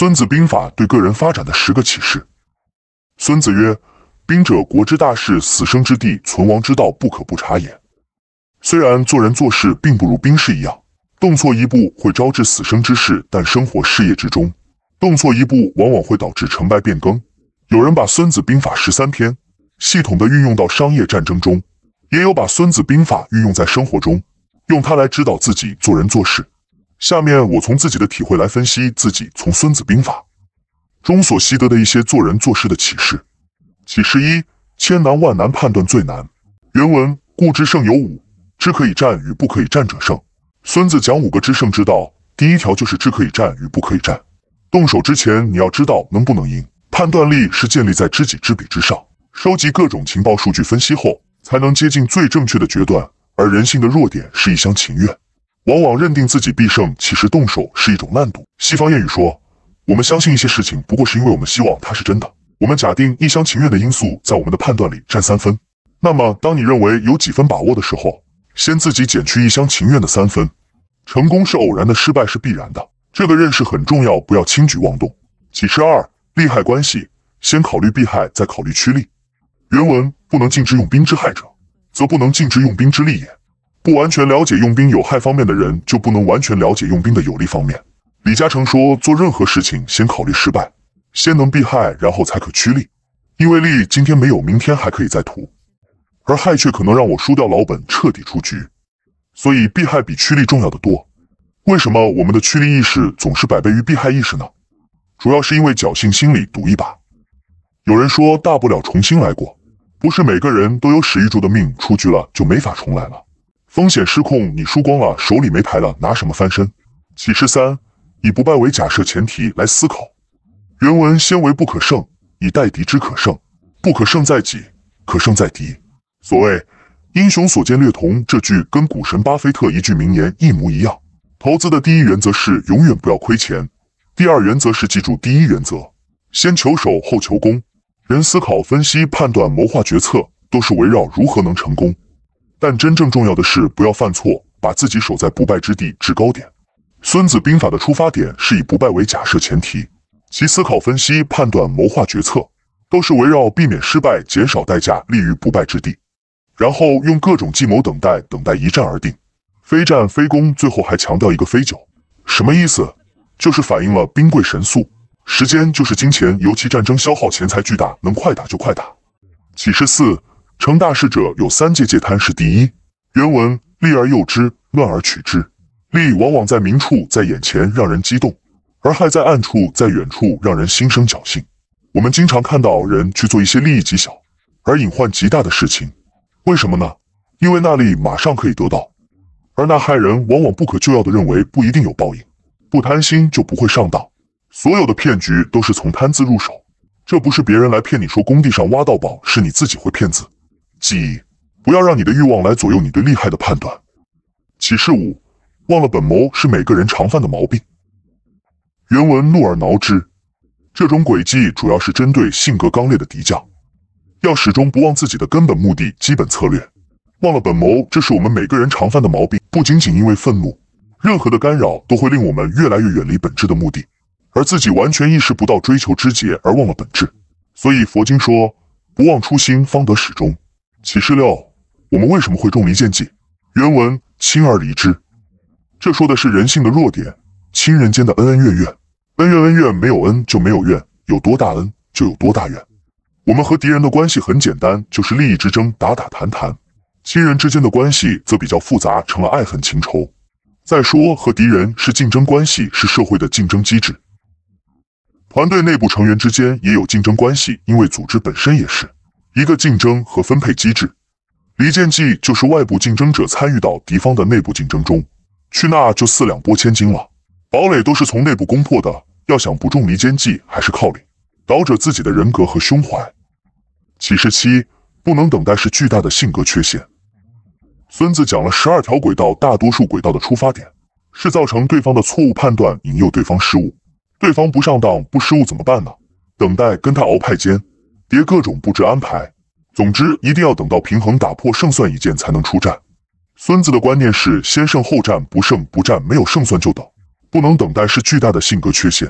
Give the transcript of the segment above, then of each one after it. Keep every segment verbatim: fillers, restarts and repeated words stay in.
孙子兵法对个人发展的十个启示。孙子曰：兵者，国之大事，死生之地，存亡之道，不可不察也。虽然做人做事并不如兵士一样，动错一步会招致死生之事，但生活事业之中，动错一步往往会导致成败变更。有人把孙子兵法十三篇系统的运用到商业战争中，也有把孙子兵法运用在生活中，用它来指导自己做人做事。下面我从自己的体会来分析自己从孙子兵法中所习得的一些做人做事的启示。启示一：千难万难判断最难。原文：故知胜有五，知可以战与不可以战者胜。孙子讲五个知胜之道，第一条就是知可以战与不可以战。动手之前你要知道能不能赢，判断力是建立在知己知彼之上，收集各种情报数据分析后，才能接近最正确的决断。而人性的弱点是一厢情愿，往往认定自己必胜，其实动手是一种烂赌。西方谚语说，我们相信一些事情，不过是因为我们希望它是真的。我们假定一厢情愿的因素在我们的判断里占三分，那么当你认为有几分把握的时候，先自己减去一厢情愿的三分。成功是偶然的，失败是必然的，这个认识很重要，不要轻举妄动。启示二：利害关系，先考虑避害，再考虑趋利。原文：不能尽之用兵之害者，则不能尽之用兵之利也。不完全了解用兵有害方面的人，就不能完全了解用兵的有利方面。李嘉诚说，做任何事情先考虑失败，先能避害，然后才可趋利。因为利今天没有，明天还可以再图，而害却可能让我输掉老本，彻底出局。所以避害比趋利重要的多。为什么我们的趋利意识总是百倍于避害意识呢？主要是因为侥幸心理，赌一把。有人说大不了重新来过，不是每个人都有史玉柱的命，出局了就没法重来了。风险失控，你输光了，手里没牌了，拿什么翻身？启示三：以不败为假设前提来思考。原文：先为不可胜，以待敌之可胜。不可胜在己，可胜在敌。所谓英雄所见略同，这句跟股神巴菲特一句名言一模一样。投资的第一原则是永远不要亏钱，第二原则是记住第一原则，先求守后求攻。人思考、分析、判断、谋划、决策，都是围绕如何能成功。但真正重要的是不要犯错，把自己守在不败之地，制高点。孙子兵法的出发点是以不败为假设前提，其思考、分析、判断、谋划、决策，都是围绕避免失败、减少代价，立于不败之地。然后用各种计谋等待，等待一战而定。非战非攻，最后还强调一个非九，什么意思？就是反映了兵贵神速，时间就是金钱，尤其战争消耗钱财巨大，能快打就快打。启示四：成大事者有三戒戒贪是第一。原文：利而诱之，乱而取之。利往往在明处，在眼前让人激动，而害在暗处，在远处让人心生侥幸。我们经常看到人去做一些利益极小而隐患极大的事情，为什么呢？因为那利马上可以得到，而那害人往往不可救药的认为不一定有报应，不贪心就不会上当。所有的骗局都是从贪字入手，这不是别人来骗你说工地上挖到宝，是你自己会骗自己。不要让你的欲望来左右你对利害的判断。启示五：忘了本谋是每个人常犯的毛病。原文：怒而挠之。这种诡计主要是针对性格刚烈的敌将，要始终不忘自己的根本目的、基本策略。忘了本谋，这是我们每个人常犯的毛病，不仅仅因为愤怒，任何的干扰都会令我们越来越远离本质的目的，而自己完全意识不到追求枝节而忘了本质。所以佛经说，不忘初心，方得始终。启示六：我们为什么会中离间计？原文：亲而离之。这说的是人性的弱点，亲人间的恩恩怨怨。恩怨恩怨，没有恩就没有怨，有多大恩就有多大怨。我们和敌人的关系很简单，就是利益之争，打打谈谈。亲人之间的关系则比较复杂，成了爱恨情仇。再说和敌人是竞争关系，是社会的竞争机制。团队内部成员之间也有竞争关系，因为组织本身也是一个竞争和分配机制。离间计就是外部竞争者参与到敌方的内部竞争中去，那就四两拨千斤了。堡垒都是从内部攻破的，要想不中离间计，还是靠领导者自己的人格和胸怀。启示七：不能等待是巨大的性格缺陷。孙子讲了十二条轨道，大多数轨道的出发点是造成对方的错误判断，引诱对方失误。对方不上当不失误怎么办呢？等待，跟他熬派间，叠各种布置安排。总之，一定要等到平衡打破，胜算已见才能出战。孙子的观念是先胜后战，不胜不战，没有胜算就等。不能等待是巨大的性格缺陷。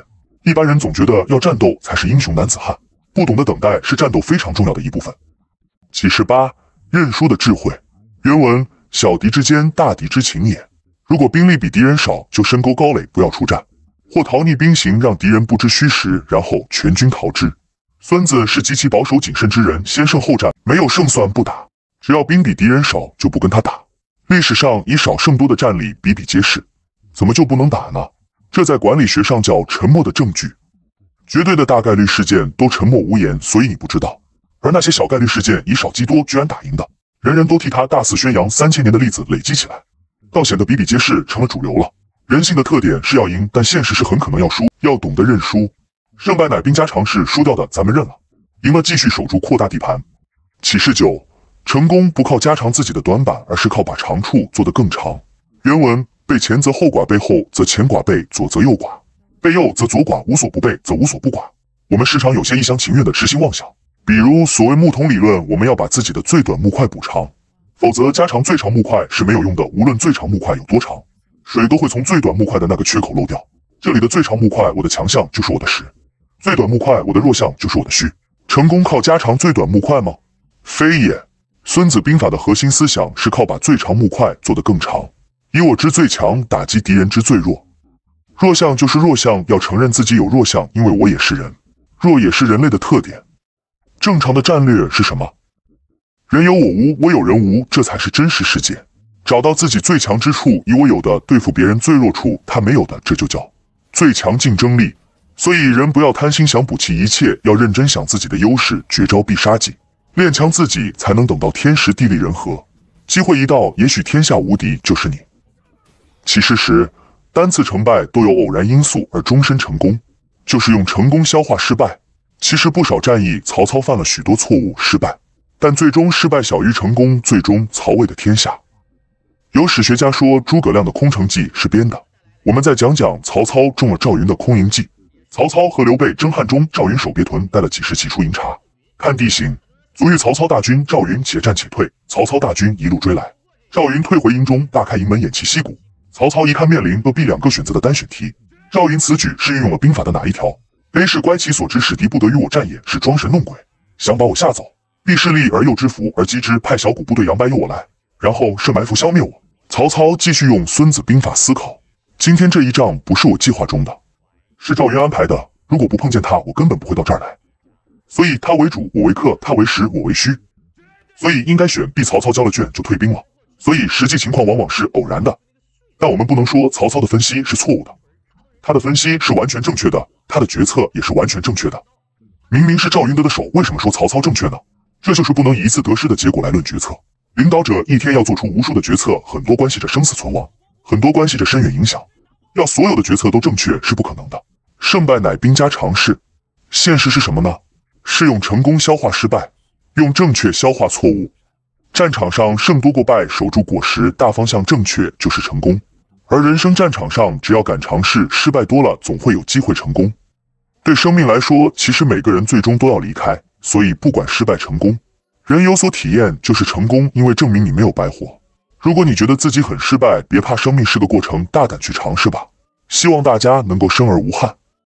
一般人总觉得要战斗才是英雄男子汉，不懂得等待是战斗非常重要的一部分。启示八：认输的智慧。原文：小敌之坚，大敌之情也。如果兵力比敌人少，就深沟高垒，不要出战，或逃匿兵行，让敌人不知虚实，然后全军逃之。孙子是极其保守谨慎之人，先胜后战，没有胜算不打。只要兵比敌人少，就不跟他打。历史上以少胜多的战例比比皆是，怎么就不能打呢？这在管理学上叫沉默的证据。绝对的大概率事件都沉默无言，所以你不知道。而那些小概率事件以少击多居然打赢的，人人都替他大肆宣扬三千年的例子累积起来，倒显得比比皆是，成了主流了。人性的特点是要赢，但现实是很可能要输，要懂得认输。胜败乃兵家常事，输掉的咱们认了，赢了继续守住，扩大地盘。启示九：成功不靠加长自己的短板，而是靠把长处做得更长。原文：背前则后寡，背后则前寡，背左则右寡，背右则左寡，无所不背则无所不寡。我们时常有些一厢情愿的痴心妄想，比如所谓木桶理论，我们要把自己的最短木块补长，否则加长最长木块是没有用的，无论最长木块有多长，水都会从最短木块的那个缺口漏掉。这里的最长木块，我的强项就是我的实，最短木块，我的弱项就是我的虚。成功靠加长最短木块吗？非也。孙子兵法的核心思想是靠把最长木块做得更长，以我之最强打击敌人之最弱。弱项就是弱项，要承认自己有弱项，因为我也是人，弱也是人类的特点。正常的战略是什么？人有我无，我有人无，这才是真实世界。找到自己最强之处，以我有的对付别人最弱处，他没有的，这就叫最强竞争力。所以人不要贪心想补齐一切，要认真想自己的优势，绝招必杀技，练强自己，才能等到天时地利人和，机会一到，也许天下无敌就是你。其实时，单次成败都有偶然因素，而终身成功，就是用成功消化失败。其实不少战役，曹操犯了许多错误，失败，但最终失败小于成功，最终曹魏的天下。有史学家说诸葛亮的空城计是编的，我们再讲讲曹操中了赵云的空营计。曹操和刘备征汉中，赵云守别屯，带了几十骑出营查，看地形，足遇曹操大军，赵云且战且退，曹操大军一路追来，赵云退回营中，大开营门，偃旗息鼓。曹操一看面临 A、B 两个选择的单选题，赵云此举是运用了兵法的哪一条 ？A 是观其所知，使敌不得与我战也，是装神弄鬼，想把我吓走。B 是利而诱之，伏而击之，派小股部队杨白诱我来，然后设埋伏消灭我。曹操继续用孙子兵法思考，今天这一仗不是我计划中的，是赵云安排的，如果不碰见他，我根本不会到这儿来。所以他为主，我为客；他为实，我为虚。所以应该选 B。曹操交了卷就退兵了，所以实际情况往往是偶然的。但我们不能说曹操的分析是错误的，他的分析是完全正确的，他的决策也是完全正确的。明明是赵云得的手，为什么说曹操正确呢？这就是不能以一次得失的结果来论决策。领导者一天要做出无数的决策，很多关系着生死存亡，很多关系着深远影响。要所有的决策都正确是不可能的。胜败乃兵家常事，现实是什么呢？是用成功消化失败，用正确消化错误。战场上胜多过败，守住果实，大方向正确就是成功。而人生战场上，只要敢尝试，失败多了，总会有机会成功。对生命来说，其实每个人最终都要离开，所以不管失败成功，人有所体验就是成功，因为证明你没有白活。如果你觉得自己很失败，别怕，生命是个过程，大胆去尝试吧。希望大家能够生而无憾。